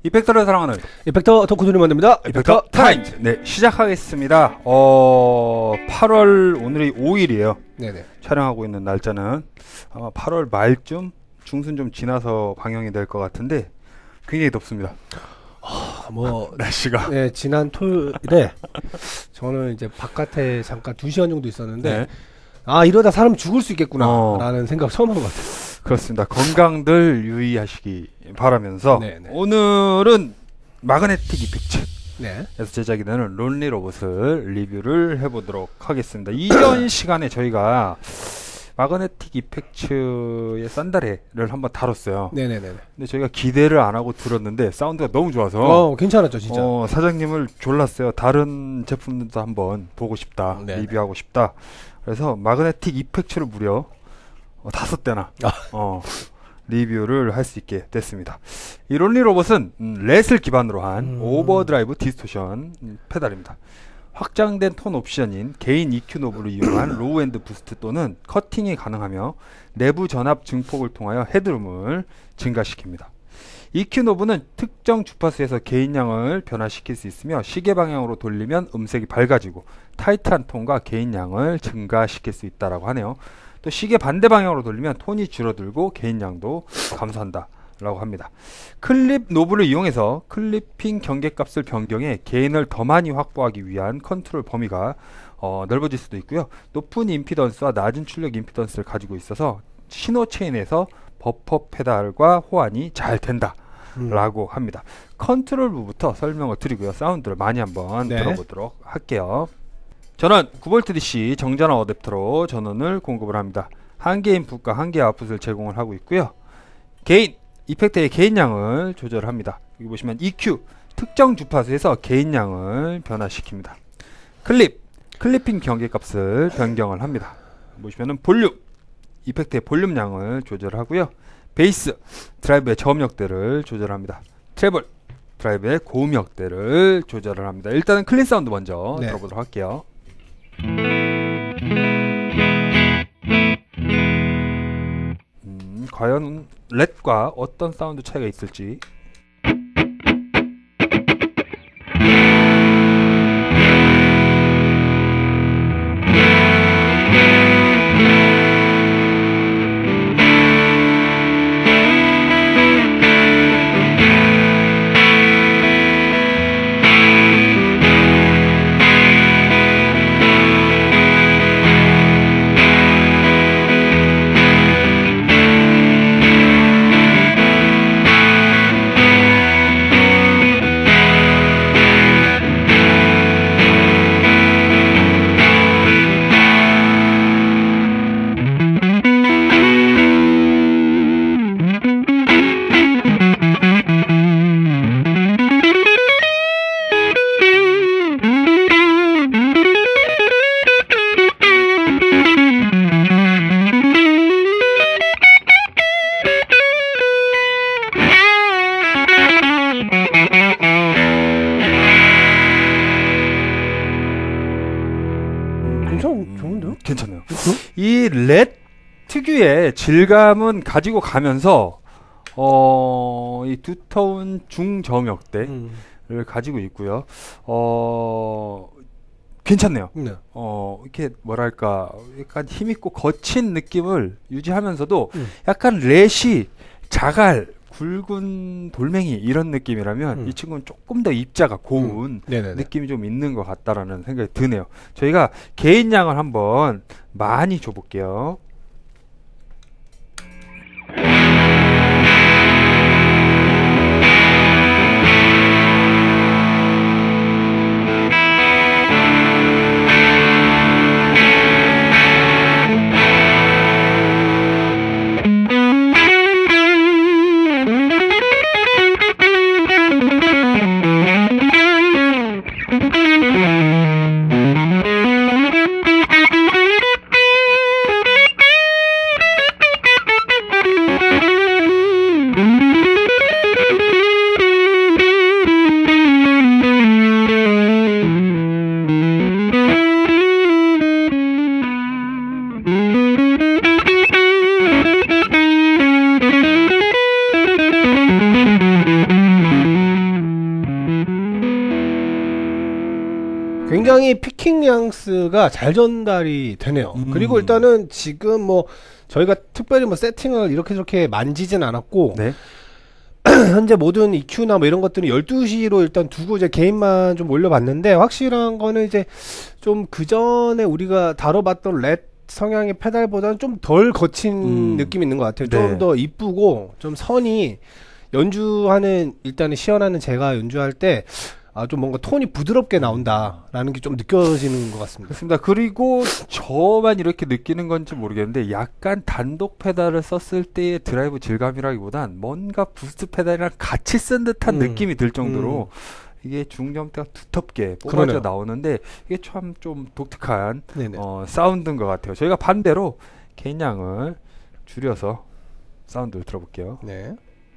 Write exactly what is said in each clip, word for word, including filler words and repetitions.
이펙터를 사랑하는 이펙터 덕후들이 만듭니다. 이펙터 타임즈. 네, 시작하겠습니다. 어, 팔월 오늘이 오일이에요. 네네. 촬영하고 있는 날짜는 아마 팔월 말쯤 중순 좀 지나서 방영이 될 것 같은데 굉장히 덥습니다. 아, 뭐 날씨가. 네, 지난 토요일에 저는 이제 바깥에 잠깐 두 시간 정도 있었는데 네. 아 이러다 사람 죽을 수 있겠구나 어. 라는 생각 처음 한 것 같아요. 그렇습니다. 건강들 유의하시기 바라면서 네네. 오늘은 마그네틱 이펙트 네. 에서 제작이 되는 론리 로봇을 리뷰를 해보도록 하겠습니다. 이전 시간에 저희가 마그네틱 이펙트의 썬다레를 한번 다뤘어요. 네네네. 근데 저희가 기대를 안 하고 들었는데 사운드가 너무 좋아서 어 괜찮았죠 진짜. 어, 사장님을 졸랐어요. 다른 제품들도 한번 보고 싶다, 네네. 리뷰하고 싶다. 그래서 마그네틱 이펙트를 무려 어, 다섯 대나 아. 어, 리뷰를 할 수 있게 됐습니다. 이 론리 로봇은 음, 렛을 기반으로 한 음. 오버드라이브 디스토션 음, 페달입니다. 확장된 톤 옵션인 개인 이큐 노브를 이용한 로우 엔드 부스트 또는 커팅이 가능하며 내부 전압 증폭을 통하여 헤드룸을 증가시킵니다. 이큐 노브는 특정 주파수에서 개인량을 변화시킬 수 있으며 시계 방향으로 돌리면 음색이 밝아지고 타이트한 톤과 개인량을 증가시킬 수 있다고 하네요. 또 시계 반대 방향으로 돌리면 톤이 줄어들고 개인량도 감소한다 라고 합니다. 클립 노브를 이용해서 클리핑 경계값을 변경해 게인을 더 많이 확보하기 위한 컨트롤 범위가 어, 넓어질 수도 있고요. 높은 임피던스와 낮은 출력 임피던스를 가지고 있어서 신호 체인에서 버퍼 페달과 호환이 잘 된다 음. 라고 합니다. 컨트롤 부부터 설명을 드리고요. 사운드를 많이 한번 네. 들어보도록 할게요. 저는 구 볼트 디씨 정전압 어댑터로 전원을 공급을 합니다. 한 개 인풋과 한 개 아웃풋을 제공을 하고 있고요. 게인, 이펙터의 개인량을 조절합니다. 여기 보시면 이큐, 특정 주파수에서 개인량을 변화시킵니다. 클립, 클리핑 경계값을 변경을 합니다. 보시면은 볼륨, 이펙터의 볼륨량을 조절하고요. 베이스, 드라이브의 저음역대를 조절합니다. 트래블, 드라이브의 고음역대를 조절을 합니다. 일단은 클린 사운드 먼저 네. 들어보도록 할게요. 음, 과연 렛과 어떤 사운드 차이가 있을지. 괜찮 좋은데요? 괜찮아요. 그렇죠? 이 렛 특유의 질감은 가지고 가면서 어, 이 두터운 중저음역대를 음. 가지고 있고요. 어, 괜찮네요. 네. 어, 이렇게 뭐랄까 약간 힘있고 거친 느낌을 유지하면서도 음. 약간 렛이 자갈, 굵은 돌멩이 이런 느낌이라면 음. 이 친구는 조금 더 입자가 고운 음. 네네네. 느낌이 좀 있는 것 같다라는 생각이 드네요. 저희가 개인량을 한번 많이 줘볼게요. 굉장히 피킹 뉘앙스가 잘 전달이 되네요. 음. 그리고 일단은 지금 뭐 저희가 특별히 뭐 세팅을 이렇게 저렇게 만지진 않았고 네. 현재 모든 이큐나 뭐 이런 것들은 열두 시로 일단 두고 이제 개인만 좀 올려봤는데, 확실한 거는 이제 좀 그 전에 우리가 다뤄봤던 렛 성향의 페달보다는 좀 덜 거친 음. 느낌이 있는 것 같아요. 네. 좀 더 이쁘고 좀 선이 연주하는, 일단은 시연하는 제가 연주할 때 아, 좀 뭔가 톤이 부드럽게 나온다라는 게 좀 느껴지는 것 같습니다. 그렇습니다. 그리고 저만 이렇게 느끼는 건지 모르겠는데 약간 단독 페달을 썼을 때의 드라이브 질감이라기보단 뭔가 부스트 페달이랑 같이 쓴 듯한 음. 느낌이 들 정도로 이게 중저음대가 두텁게 뽑아져 그러네요. 나오는데 이게 참 좀 독특한 네네. 어, 사운드인 것 같아요. 저희가 반대로 개인양을 줄여서 사운드를 들어볼게요. 네.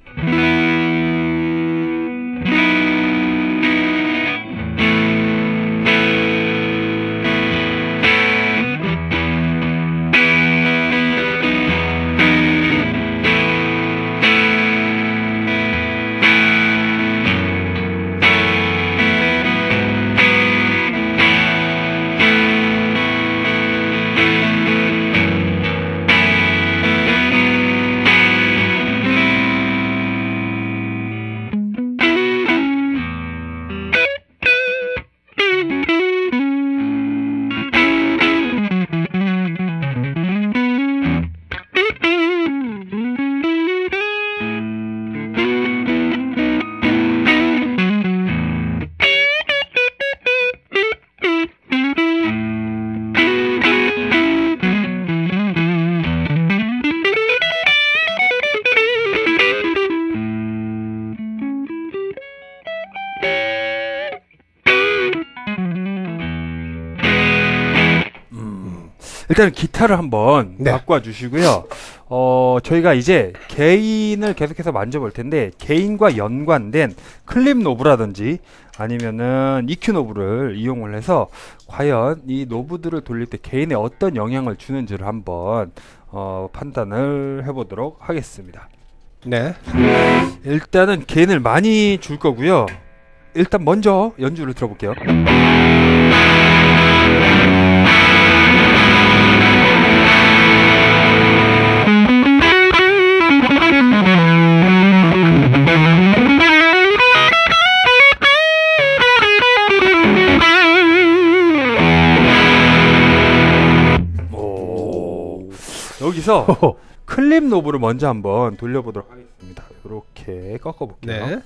일단 기타를 한번 네. 바꿔주시고요. 어, 저희가 이제 개인을 계속해서 만져볼 텐데 개인과 연관된 클립 노브라든지 아니면은 이큐 노브를 이용을 해서 과연 이 노브들을 돌릴 때 개인에 어떤 영향을 주는지를 한번 어, 판단을 해보도록 하겠습니다. 네. 일단은 개인을 많이 줄 거고요. 일단 먼저 연주를 들어볼게요. 여기서 클립 노브를 먼저 한번 돌려보도록 하겠습니다. 이렇게 꺾어볼게요. 네.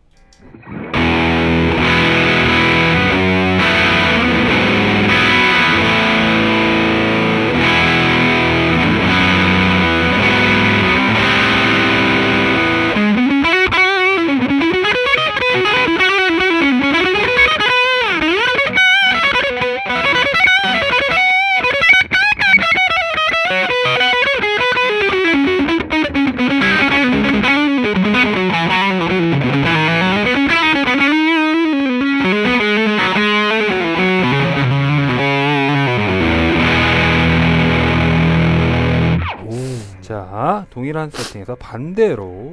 자, 동일한 세팅에서 반대로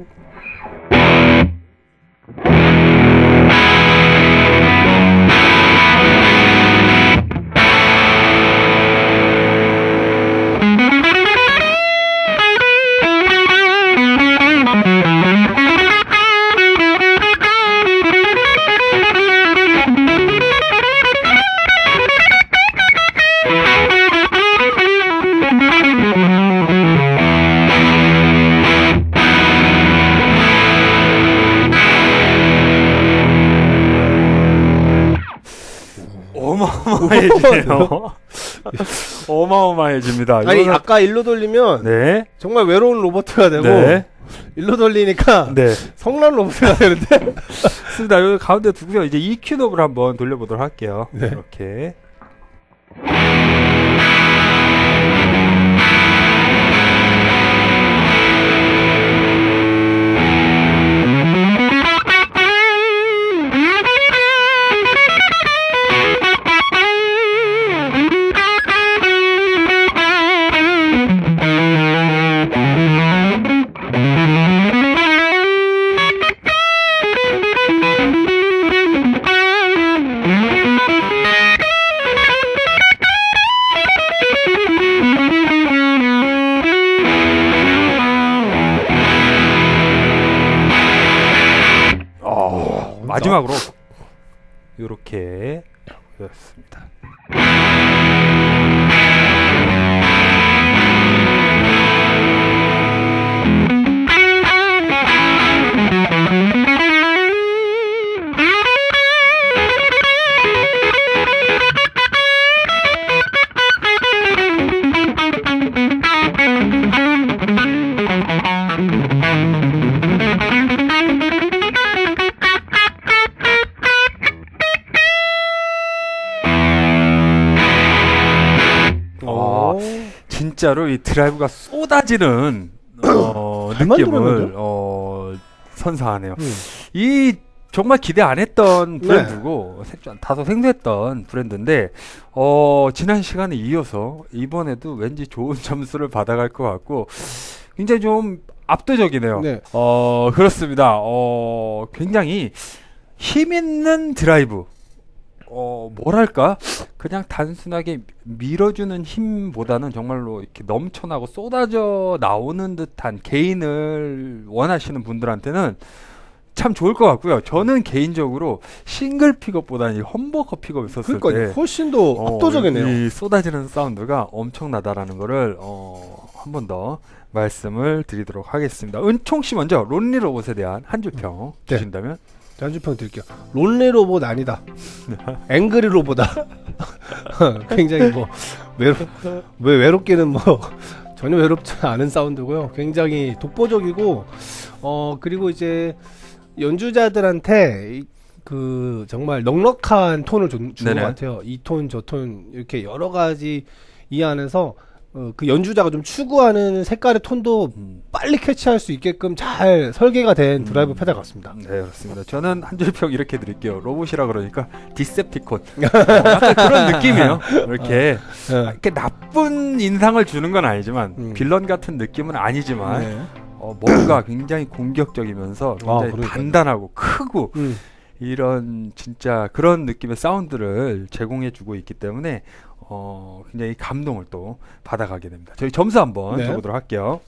어마어마해지네요. 어마어마해집니다. 아니 이거는- 아까 일로 돌리면 네, 정말 외로운 로버트가 되고 네, 일로 돌리니까 네. 성난 로버트가 되는데. 좋습니다. 여기 가운데 두고요. 이제 이큐 노브를 한번 돌려보도록 할게요. 네. 이렇게. 마지막으로 이렇게 보였습니다. 진짜로 이 드라이브가 쏟아지는 어, 느낌을 어, 선사하네요. 음. 이 정말 기대 안 했던 브랜드고 네. 다소 생소했던 브랜드인데 어, 지난 시간에 이어서 이번에도 왠지 좋은 점수를 받아갈 것 같고 굉장히 좀 압도적이네요. 네. 어, 그렇습니다. 어, 굉장히 힘 있는 드라이브. 어, 뭐랄까? 그냥 단순하게 밀어주는 힘보다는 정말로 이렇게 넘쳐나고 쏟아져 나오는 듯한 개인을 원하시는 분들한테는 참 좋을 것 같고요. 저는 개인적으로 싱글 픽업보다는 이 험버거 픽업을 썼을 그러니까 때 훨씬 더 어, 압도적이네요. 이 쏟아지는 사운드가 엄청나다라는 거를 어, 한 번 더 말씀을 드리도록 하겠습니다. 은총 씨 먼저 론리 로봇에 대한 한 줄 평 네. 주신다면? 한 줄 평 드릴게요. 론리 로봇 아니다. 앵그리 로봇다. 굉장히 뭐 외로 왜 외롭기는 뭐 전혀 외롭지 않은 사운드고요. 굉장히 독보적이고 어 그리고 이제 연주자들한테 이, 그 정말 넉넉한 톤을 준 것 같아요. 이 톤 저 톤 이렇게 여러 가지 이 안에서 어, 그 연주자가 좀 추구하는 색깔의 톤도 음. 빨리 캐치할 수 있게끔 잘 설계가 된 드라이브 음. 페달 같습니다. 네, 그렇습니다. 저는 한 줄 평 이렇게 드릴게요. 로봇이라 그러니까 디셉티콘. 어, 약간 그런 느낌이에요. 이렇게 어, 네. 이렇게 나쁜 인상을 주는 건 아니지만 음. 빌런 같은 느낌은 아니지만 네. 어, 뭔가 굉장히 공격적이면서 굉장히 아, 단단하고 크고 음. 이런 진짜 그런 느낌의 사운드를 제공해주고 있기 때문에 어, 굉장히 감동을 또 받아가게 됩니다. 저희 점수 한번 네. 줘보도록 할게요.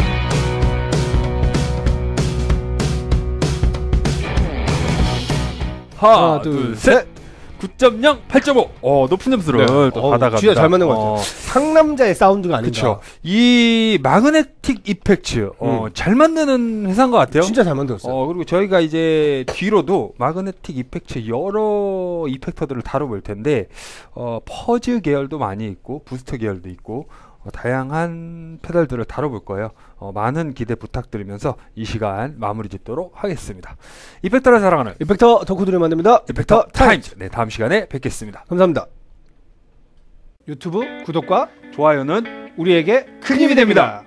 하나, 하나 둘, 셋! 구 점 영, 팔 점 오. 어, 높은 점수를 네. 또 어, 받아갑니다. 진짜 잘 맞는 것 같아요. 어. 상남자의 사운드가 아닌가. 그쵸. 이 마그네틱 이펙츠 어, 음. 잘 만드는 회사인 것 같아요. 진짜 잘 만들었어요. 어, 그리고 저희가 이제 뒤로도 마그네틱 이펙츠 여러 이펙터들을 다뤄볼 텐데 어, 퍼즈 계열도 많이 있고 부스터 계열도 있고 어, 다양한 페달들을 다뤄볼 거예요. 어, 많은 기대 부탁드리면서 이 시간 마무리 짓도록 하겠습니다. 이펙터를 사랑하는 이펙터 덕후들이 만듭니다. 이펙터, 이펙터 타임즈. 네, 다음 시간에 뵙겠습니다. 감사합니다. 유튜브 구독과 좋아요는 우리에게 큰 힘이 됩니다.